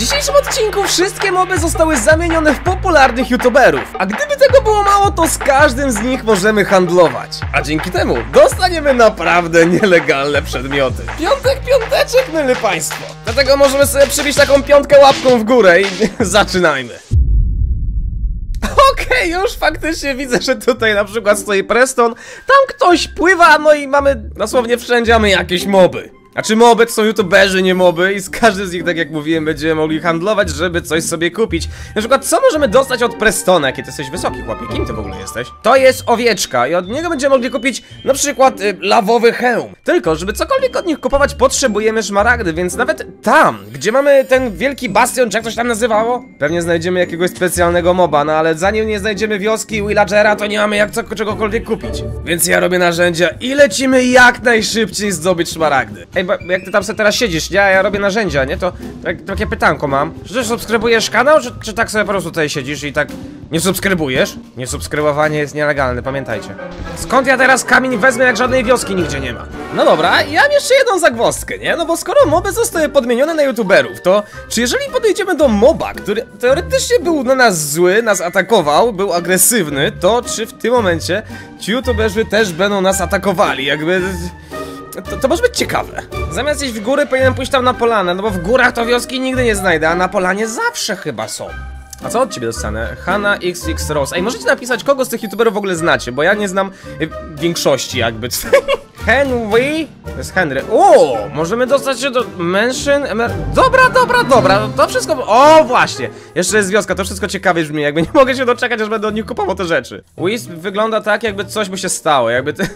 dzisiejszym odcinku wszystkie moby zostały zamienione w popularnych youtuberów, a gdyby tego było mało, to z każdym z nich możemy handlować. A dzięki temu dostaniemy naprawdę nielegalne przedmioty. Piąteczek, mili państwo. Dlatego możemy sobie przybić taką piątkę łapką w górę i zaczynajmy. Okej, już faktycznie widzę, że tutaj na przykład stoi Preston, tam ktoś pływa, no i mamy dosłownie wszędzie mamy jakieś moby. Znaczy moby to są youtuberzy, nie moby i z każdym z nich, tak jak mówiłem, będziemy mogli handlować, żeby coś sobie kupić. Na przykład co możemy dostać od Prestona, jakie ty jesteś wysoki, chłopie? Kim ty w ogóle jesteś? To jest owieczka i od niego będziemy mogli kupić na przykład lawowy hełm. Tylko, żeby cokolwiek od nich kupować, potrzebujemy szmaragdy, więc nawet tam, gdzie mamy ten wielki bastion, czy jak to się tam nazywało, pewnie znajdziemy jakiegoś specjalnego moba, no ale zanim nie znajdziemy wioski Villagera, to nie mamy jak czegokolwiek kupić. Więc ja robię narzędzia i lecimy jak najszybciej zdobyć szmaragdy. Ej, bo jak ty tam sobie teraz siedzisz, ja robię narzędzia, nie? To takie pytanko mam. Czy ty subskrybujesz kanał, czy tak sobie po prostu tutaj siedzisz i tak nie subskrybujesz? Niesubskrybowanie jest nielegalne, pamiętajcie. Skąd ja teraz kamień wezmę, jak żadnej wioski nigdzie nie ma? No dobra, ja mam jeszcze jedną zagwozdkę, nie? No bo skoro moby zostały podmienione na youtuberów, to czy jeżeli podejdziemy do moba, który teoretycznie był na nas zły, nas atakował, był agresywny, to czy w tym momencie ci youtuberzy też będą nas atakowali? Jakby... To może być ciekawe. Zamiast iść w góry, powinienem pójść tam na polanę, no bo w górach to wioski nigdy nie znajdę, a na polanie zawsze chyba są. A co od ciebie dostanę? Hanna XX Rose. Ej, możecie napisać, kogo z tych youtuberów w ogóle znacie, bo ja nie znam większości jakby. Henry? To jest Henry. O, możemy dostać się do Mansion. Dobra, to wszystko... O, właśnie. Jeszcze jest wioska, to wszystko ciekawie brzmi, jakby nie mogę się doczekać, aż będę od nich kupował te rzeczy. Wisp wygląda tak, jakby coś by się stało, jakby ty...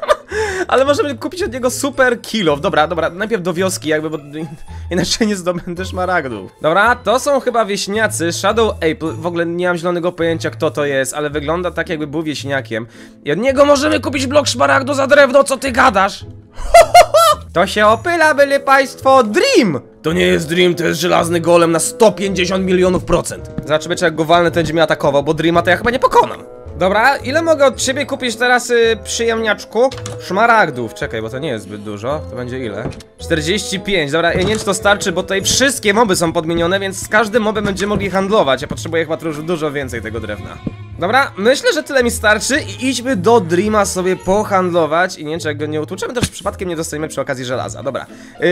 Ale możemy kupić od niego super kill-off. Dobra, najpierw do wioski jakby, bo inaczej nie zdobędę szmaragdów. Dobra, to są chyba wieśniacy Shadow Apple, w ogóle nie mam zielonego pojęcia kto to jest, ale wygląda tak jakby był wieśniakiem. I od niego możemy kupić blok szmaragdu za drewno, co ty gadasz? To się opyla, byli państwo, Dream! To nie jest Dream, to jest żelazny golem na 150 milionów procent. Zobaczymy, czy jak go walnę, to będzie mnie atakował, bo Dreama to ja chyba nie pokonam. Dobra, ile mogę od ciebie kupić teraz, przyjemniaczku? Szmaragdów, czekaj, bo to nie jest zbyt dużo. To będzie ile? 45, dobra, ja nie wiem, czy to starczy, bo tutaj wszystkie moby są podmienione, więc z każdym mobem będziemy mogli handlować. Ja potrzebuję chyba dużo więcej tego drewna. Dobra, myślę, że tyle mi starczy i idźmy do Dreama sobie pohandlować. I nie wiem, czy jak go nie utłuczemy, to już przypadkiem nie dostaniemy przy okazji żelaza, dobra.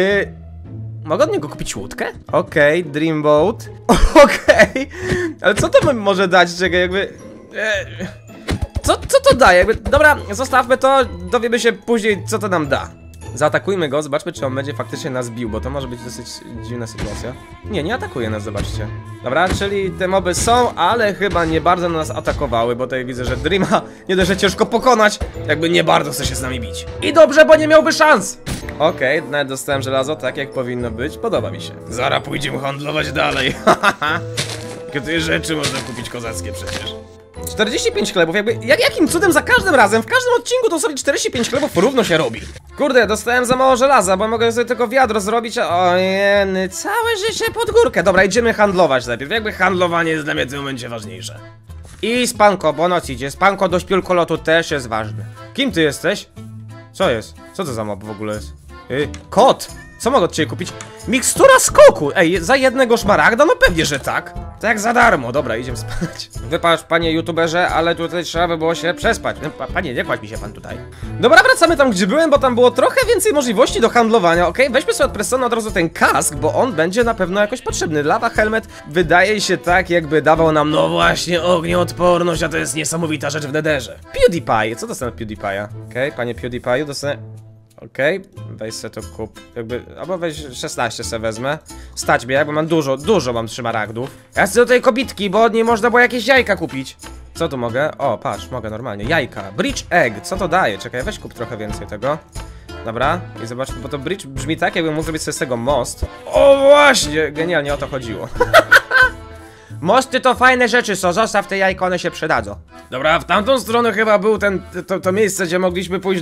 Mogę od niego kupić łódkę? Okej, Dreamboat. Okej. Ale co to może dać, czekaj, jakby... Co to da? Jakby, dobra, zostawmy to, dowiemy się później, co to nam da. Zaatakujmy go, zobaczmy, czy on będzie faktycznie nas bił, bo to może być dosyć dziwna sytuacja. Nie atakuje nas, zobaczcie. Dobra, czyli te moby są, ale chyba nie bardzo nas atakowały, bo tutaj widzę, że Dreama nie dość, że ciężko pokonać, jakby nie bardzo chce się z nami bić. I dobrze, bo nie miałby szans. Okej, nawet dostałem żelazo, tak jak powinno być, podoba mi się. Zaraz pójdziemy handlować dalej, jakie rzeczy można kupić kozackie przecież. 45 chlebów, jakby, jakim cudem za każdym razem, w każdym odcinku to sobie 45 chlebów równo się robi. Kurde, dostałem za mało żelaza, bo mogę sobie tylko wiadro zrobić, a ojej, całe życie pod górkę. Dobra, idziemy handlować najpierw, jakby handlowanie jest dla mnie w tym momencie ważniejsze. I spanko, bo noc idzie, spanko do śpiulkolotu też jest ważny. Kim ty jesteś? Co jest? Co to za mob w ogóle jest? Kot! Co mogę od ciebie kupić? Mikstura skoku! Ej, za jednego szmaragda? No pewnie, że tak. To jak za darmo. Dobra, idziemy spać. Wypatrz, panie youtuberze, ale tutaj trzeba by było się przespać. No, panie, nie kładź mi się pan tutaj. Dobra, wracamy tam, gdzie byłem, bo tam było trochę więcej możliwości do handlowania. Okej, weźmy sobie od Prestona od razu ten kask, bo on będzie na pewno jakoś potrzebny. Lava helmet wydaje się tak, jakby dawał nam, no właśnie, ognioodporność, a to jest niesamowita rzecz w Netherze. PewDiePie, co dostanę od PewDiePie'a? Okej, panie PewDiePie'u, dostanę... Okej, weź se to kup, jakby, albo weź 16 se wezmę. Stać mnie, jakby mam dużo mam szmaragdów. Ja chcę do tej kobitki, bo od niej można było jakieś jajka kupić. Co tu mogę? O, patrz, mogę normalnie, jajka. Bridge egg, co to daje? Czekaj, weź kup trochę więcej tego. Dobra, i zobacz, bo to bridge brzmi tak, jakbym mógł zrobić sobie z tego most. O właśnie, genialnie o to chodziło. Mosty to fajne rzeczy, co zostaw te jajka, one się przydadzą. Dobra, w tamtą stronę chyba był to miejsce, gdzie mogliśmy pójść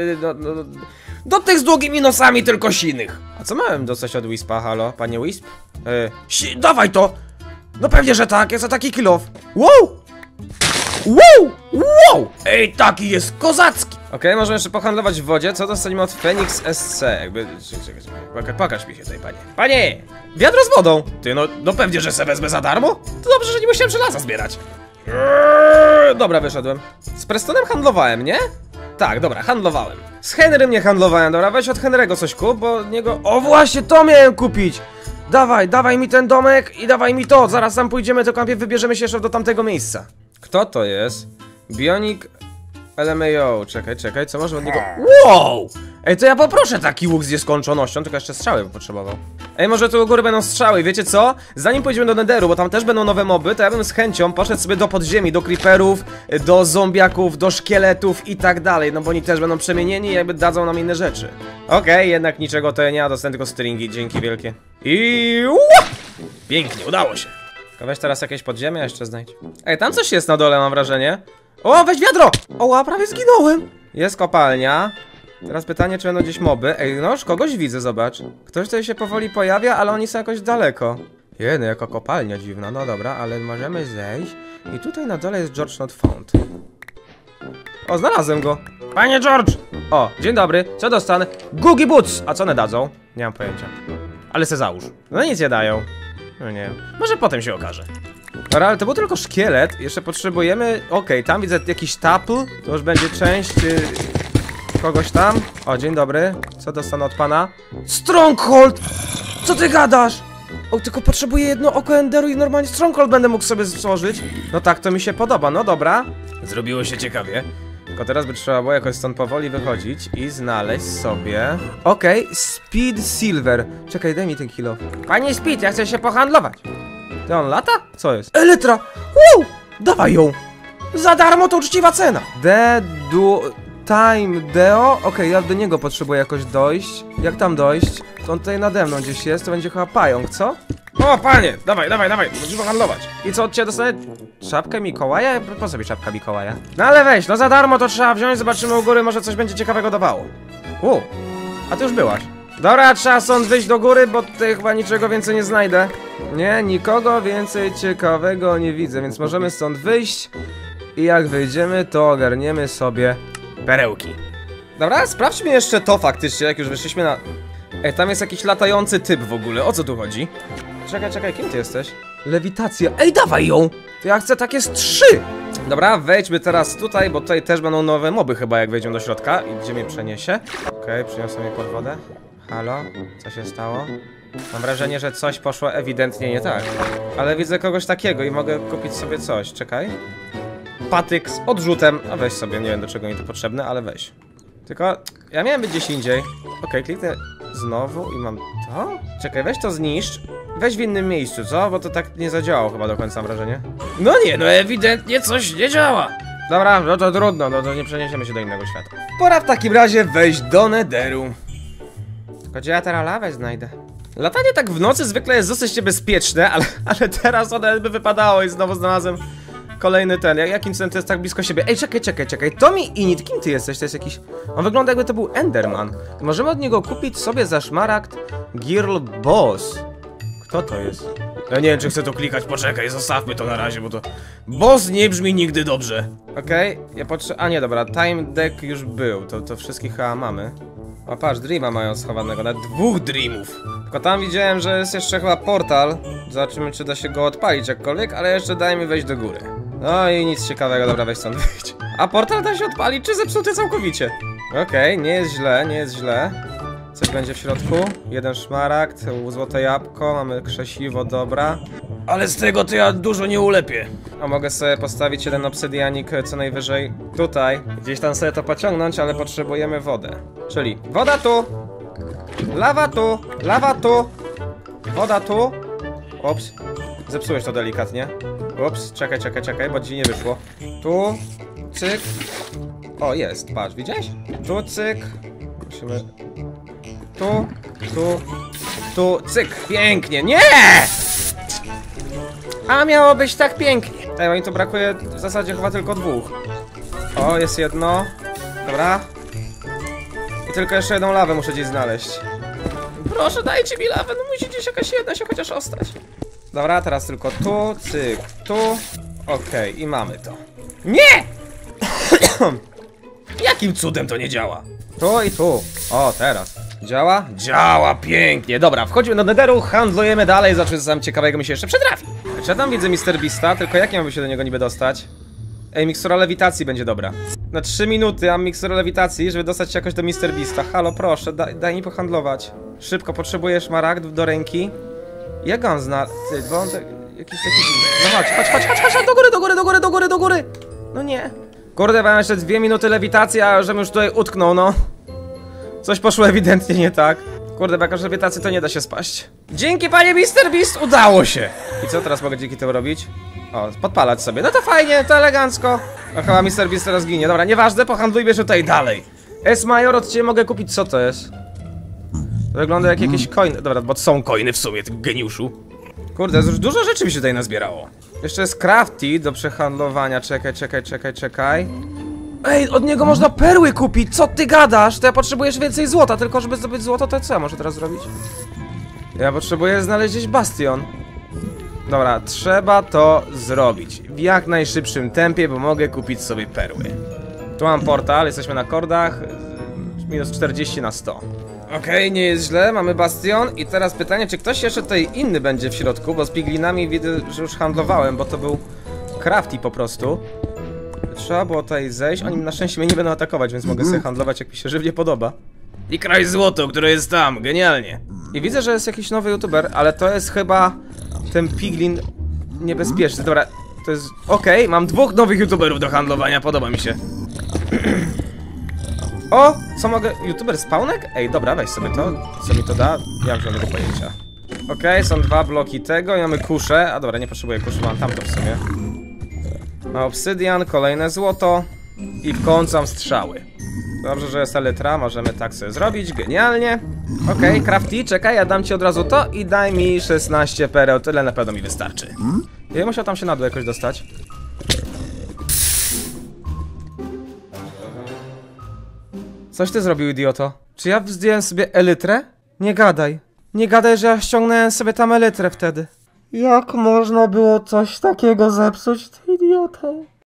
do tych z długimi nosami, tylko sinych. A co miałem dostać od Wispa, halo, panie Wisp? Dawaj to! No pewnie, że tak, jest za taki kill-off. Wow! Ej, taki jest kozacki! Okej, możemy jeszcze pohandlować w wodzie. Co dostaniemy od Phoenix SC? Jakby... Pokaż mi się tutaj, panie. Panie! Wiadro z wodą! Ty, no pewnie, że se wezmę za darmo? To dobrze, że nie musiałem żelaza zbierać. Dobra, wyszedłem. Z Prestonem handlowałem, nie? Tak, dobra, handlowałem. Z Henrym nie handlowałem, dobra, weź od Henry'ego coś kup, bo od niego... O właśnie, to miałem kupić! Dawaj mi ten domek i dawaj mi to! Zaraz tam pójdziemy, tylko najpierw wybierzemy się jeszcze do tamtego miejsca. Kto to jest? Bionic LMAO, czekaj, co może od niego... Wow! Ej, to ja poproszę taki łuk z nieskończonością, tylko jeszcze strzały by potrzebował. Ej, może tu u góry będą strzały, wiecie co? Zanim pójdziemy do Netheru, bo tam też będą nowe moby, to ja bym z chęcią poszedł sobie do podziemi, do creeperów, do zombiaków, do szkieletów i tak dalej, no bo oni też będą przemienieni i jakby dadzą nam inne rzeczy. Okej, jednak niczego to ja nie, dostanę tylko stringi, dzięki wielkie. I... Pięknie, udało się. Tylko weź teraz jakieś podziemie jeszcze znajdź. Ej, tam coś jest na dole, mam wrażenie. O, weź wiadro! O, prawie zginąłem! Jest kopalnia. Teraz pytanie, czy będą gdzieś moby. Ej, no, kogoś widzę, zobacz. Ktoś tutaj się powoli pojawia, ale oni są jakoś daleko. Jedy, jako kopalnia dziwna, no dobra, ale możemy zejść. I tutaj na dole jest George Not Found. O, znalazłem go. Panie George! O, dzień dobry, co dostanę? Googie Boots! A co one dadzą? Nie mam pojęcia. Ale se załóż. No nic nie dają. No nie wiem. Może potem się okaże. Dobra, ale to był tylko szkielet. Jeszcze potrzebujemy... Okej, tam widzę jakiś tapl. To już będzie część... kogoś tam. O, dzień dobry. Co dostanę od pana? Stronghold! Co ty gadasz? O, tylko potrzebuję jedno oko Enderu i normalnie Stronghold będę mógł sobie stworzyć. No tak, to mi się podoba. No dobra. Zrobiło się ciekawie. Tylko teraz by trzeba było jakoś stąd powoli wychodzić i znaleźć sobie... Okej, Speed Silver. Czekaj, daj mi ten kilo. Panie Speed, ja chcę się pohandlować. To on lata? Co jest? Elytra! Wow! Dawaj ją! Za darmo to uczciwa cena! Time Deo? Okej, ja do niego potrzebuję jakoś dojść. Jak tam dojść? To on tutaj nade mną gdzieś jest, to będzie chyba pająk, co? O, panie! Dawaj, musimy handlować. I co, od ciebie dostanę? Czapkę Mikołaja? Po sobie czapka Mikołaja. No ale weź, no za darmo to trzeba wziąć, zobaczymy u góry, może coś będzie ciekawego dawało. A ty już byłaś. Dobra, trzeba stąd wyjść do góry, bo tutaj chyba niczego więcej nie znajdę. Nie, nikogo więcej ciekawego nie widzę, więc możemy stąd wyjść. I jak wyjdziemy, to ogarniemy sobie perełki. Dobra, sprawdźmy jeszcze to faktycznie, jak już wyszliśmy na... Ej, tam jest jakiś latający typ w ogóle, o co tu chodzi? Czekaj, kim ty jesteś? Lewitacja, ej, dawaj ją! To ja chcę takie z 3! Dobra, wejdźmy teraz tutaj, bo tutaj też będą nowe moby chyba, jak wejdziemy do środka. I gdzie mnie przeniesie? Okej, przyniosę mnie pod wodę. Halo? Co się stało? Mam wrażenie, że coś poszło ewidentnie nie tak. Ale widzę kogoś takiego i mogę kupić sobie coś, czekaj. Patyk z odrzutem, a weź sobie, nie wiem do czego mi to potrzebne, ale weź. Tylko, ja miałem być gdzieś indziej. Okej, kliknę znowu i mam to? Czekaj, weź to zniszcz. Weź w innym miejscu, co? Bo to tak nie zadziałało chyba do końca, mam wrażenie. No nie, no ewidentnie coś nie działa. Dobra, no to trudno, no to nie przeniesiemy się do innego świata. Pora w takim razie wejść do Netheru. Tylko gdzie ja teraz lawę znajdę? Latanie tak w nocy zwykle jest dosyć niebezpieczne, ale teraz one by wypadało i znowu znalazłem kolejny ten. Jakim cudem to jest tak blisko siebie? Ej, czekaj. Tommy Init, kim ty jesteś? To jest jakiś... On wygląda jakby to był Enderman. Możemy od niego kupić sobie za szmaragd Girl Boss. Kto to jest? Ja nie wiem, czy chcę to klikać, poczekaj, zostawmy to na razie, bo to... Boss nie brzmi nigdy dobrze. Okej, ja a nie, dobra, Time Deck już był, to wszystkich chyba mamy. O, patrz, Dreama mają schowanego, nawet 2 Dreamów. Tylko tam widziałem, że jest jeszcze chyba portal. Zobaczymy, czy da się go odpalić jakkolwiek, ale jeszcze daj mi wejść do góry. No i nic ciekawego, dobra, weź stąd wyjść. A portal da się odpalić, czy zepsuty całkowicie? Okej, nie jest źle. Coś będzie w środku. 1 szmaragd, złote jabłko, mamy krzesiwo, dobra. Ale z tego to ja dużo nie ulepię. A mogę sobie postawić 1 obsydianik co najwyżej tutaj. Gdzieś tam sobie to pociągnąć, ale potrzebujemy wodę. Czyli woda tu, lawa tu, woda tu. Ups, zepsułeś to delikatnie. Ups, czekaj, bo ci nie wyszło. Tu, cyk. O, jest, patrz, widziałeś? Tu, cyk. Musimy... Tu, cyk, pięknie, nie! A miało być tak pięknie. Ej, mi tu brakuje w zasadzie chyba tylko 2. O, jest jedno. Dobra. I tylko jeszcze 1 lawę muszę gdzieś znaleźć. Proszę, dajcie mi lawę, no musi gdzieś jakaś jedna się chociaż ostać. Dobra, teraz tylko tu, cyk, tu. Okej, i mamy to. Nie! Jakim cudem to nie działa? Tu i tu. O, teraz. Działa? Działa, pięknie. Dobra, wchodzimy do Netheru, handlujemy dalej, zobaczymy co tam ciekawego mi się jeszcze przytrafi. Czy ja tam widzę Mr. Beasta, tylko jak ja mam się do niego niby dostać? Ej, mikstura lewitacji będzie dobra. Na 3 minuty mam miksturę lewitacji, żeby dostać się jakoś do Mr. Beasta. Halo, proszę, daj mi pohandlować. Szybko, potrzebujesz szmaragd do ręki. Jak on zna... Ty, bo on jakiś... No chodź, do góry. No nie. Kurde, mam jeszcze 2 minuty lewitacji, a żebym już tutaj utknął, no. Coś poszło ewidentnie nie tak. Kurde, bo jakaś lewitacji to nie da się spaść. Dzięki, panie Mr. Beast, udało się! I co teraz mogę dzięki temu robić? O, podpalać sobie. No to fajnie, to elegancko. A chyba Mr. Beast teraz ginie. Dobra, nieważne, pohandlujmy tutaj dalej. S-Major, od ciebie mogę kupić, co to jest? To wygląda jak jakieś coiny. Dobra, bo są coiny w sumie, ty geniuszu. Kurde, już dużo rzeczy mi się tutaj nazbierało. Jeszcze jest crafty do przehandlowania. Czekaj. Ej, od niego można perły kupić, co ty gadasz? To ja potrzebujesz więcej złota, tylko żeby zdobyć złoto, to co ja muszę teraz zrobić? Ja potrzebuję znaleźć gdzieś bastion. Dobra, trzeba to zrobić w jak najszybszym tempie, bo mogę kupić sobie perły. Tu mam portal, jesteśmy na kordach. Minus 40 na 100. Okej, nie jest źle, mamy bastion. I teraz pytanie, czy ktoś jeszcze tutaj inny będzie w środku, bo z piglinami widzę, że już handlowałem, bo to był crafty po prostu. Trzeba było tutaj zejść, oni na szczęście mnie nie będą atakować, więc mogę sobie handlować jak mi się żywnie podoba. I kraj złoto, które jest tam, genialnie. I widzę, że jest jakiś nowy youtuber, ale to jest chyba ten piglin niebezpieczny. Dobra, to jest... Okej, mam 2 nowych youtuberów do handlowania, podoba mi się. O, co mogę... YouTuber spawnek? Ej, dobra, weź sobie to. Co mi to da? Ja już nie mam pojęcia. Okej, są 2 bloki tego i mamy kuszę. A dobra, nie potrzebuję kuszy, mam tamto w sumie. Ma obsydian, kolejne złoto. I w końcu mam strzały. Dobrze, że jest elytra, możemy tak sobie zrobić, genialnie. Okej, crafty, czekaj, ja dam ci od razu to i daj mi 16 pereł, tyle na pewno mi wystarczy. Ja musiał tam się na dół jakoś dostać. Coś ty zrobił, idioto. Czy ja zdjąłem sobie elytrę? Nie gadaj. Nie gadaj, że ja ściągnąłem sobie tam elytrę wtedy. Jak można było coś takiego zepsuć, ty idioto?